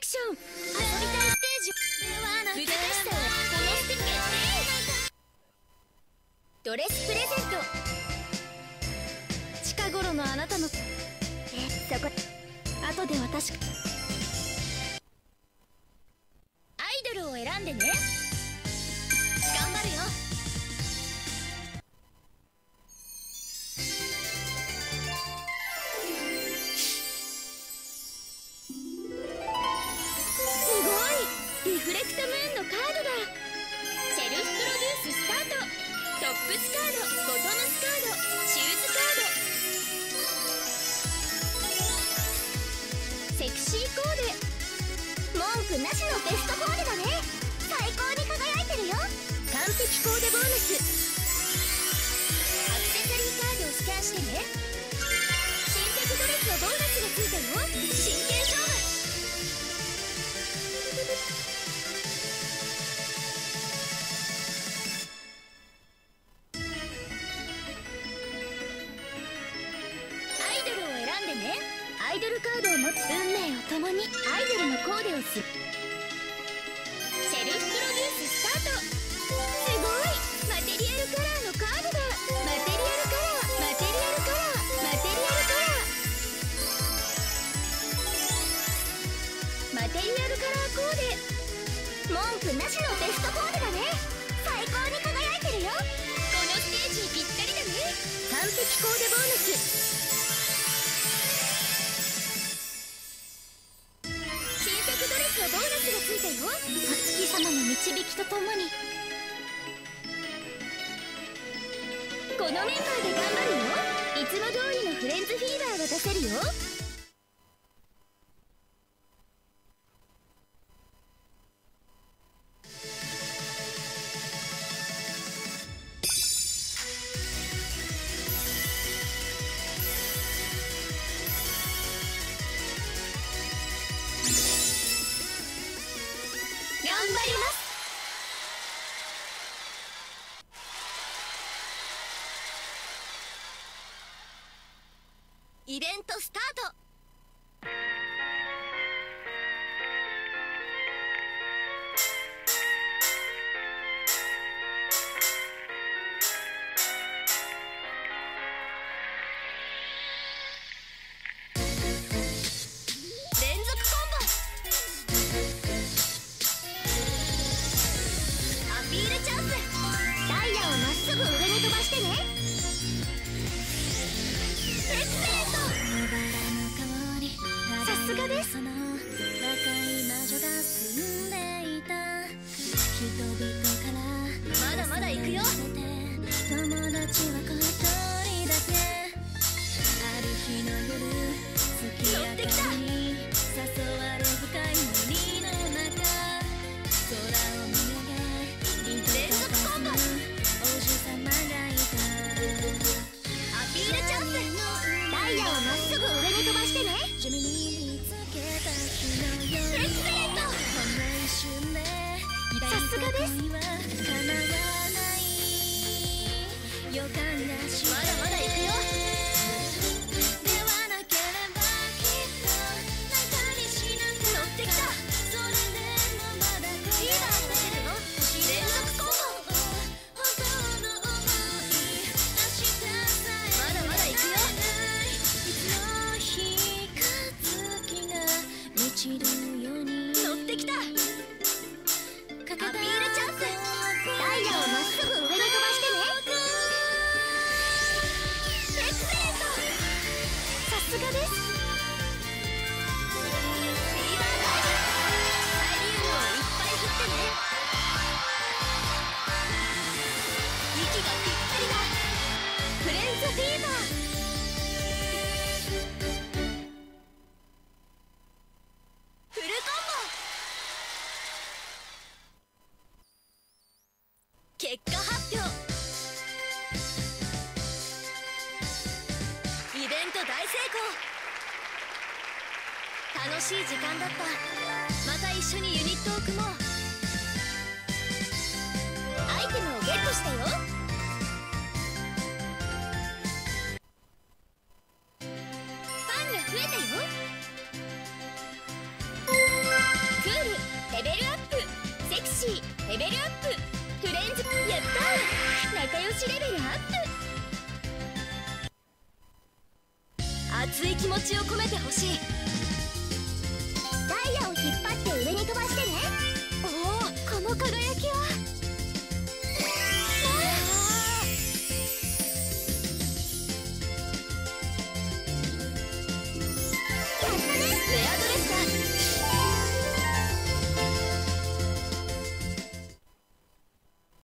クション、遊びたいステージ、難しさはこのステ決定。ドレスプレゼント、近頃のあなたのそこ後で私アイドルを選んでね。頑張るよ。リフレクトムーンのカードだ。セルフプロデューススタート。トップスカード、ボトムスカード、シューズカード、セクシーコーデ、文句なしのベストコーデだね。最高に輝いてるよ。完璧コーデボーナス。アクセサリーカードをスキャンしてね。新着ドレスのボーナスがついたよ。真剣勝負。アイドルカードを持つ運命を共にアイドルのコーデをする。セルフプロデューススタート。すごいマテリアルカラーのカードだ。マテリアルカラー、マテリアルカラー、マテリアルカラー、マテリアルカラーコーデ、文句なしのベストコーデだね。最高に輝いてるよ。このステージにぴったりだね。完璧コーデボーナス。ボーナスがついたよ。お月様の導きとともにこのメンバーで頑張るよ。いつも通りのフレンズフィーバーが出せるよ。頑張ります。イベントスタート。連続コンボ。アピールチャンス。ダイヤをまっすぐ上に飛ばしてね。エクセレント。さすがです。まだまだ行くよ。乗ってきた。連続コンボ。アピールチャンス。ダイヤをまっすぐ上に飛ばしてね。エクセレント。さすがです。まだまだ行くよ。乗ってきた。リーダー出てるよ。連続コンボ。まだまだ行くよ。乗ってきた。アピールチャンス。ダイヤをまっすぐ上に飛ばしてね。エクセレント。さすがです。フィーバータイム。サイリウムをいっぱい振ってね。息がぴったりだ。フレンズフィーバー。フルコンボ。結果発表。イベント大成功。楽しい時間だった。また一緒にユニットを組もう。アイテムをゲットしたよ。ファンが増えたよ。 シーレベルアップ。フレンズやったー、仲良しレベルアップ。熱い気持ちを込めてほしい。ダイヤを引っ張って上に飛ばしてね。おお、この輝